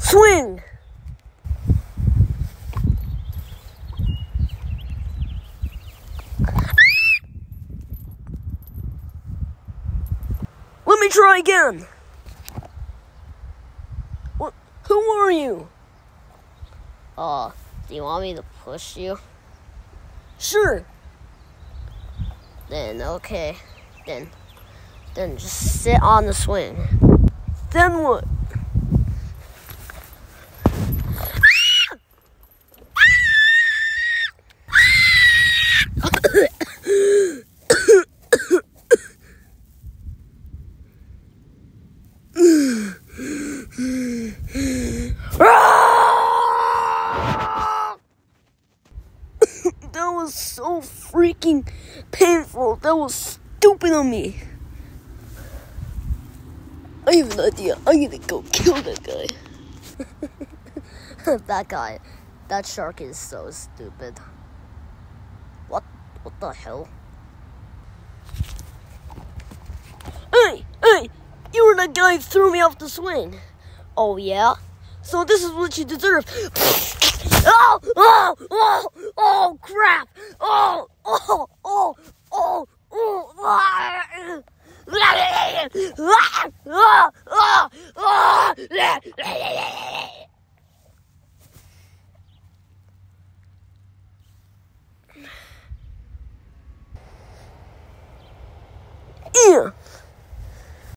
Swing! Let me try again. What? Who are you? Do you want me to push you? Sure. Then, okay. Then just sit on the swing. Then what? That was so freaking painful. That was stupid of me. I have an idea. I'm gonna go kill that guy. That shark is so stupid. What the hell? Hey! You were the guy who threw me off the swing. Oh yeah? So this is what you deserve. Oh!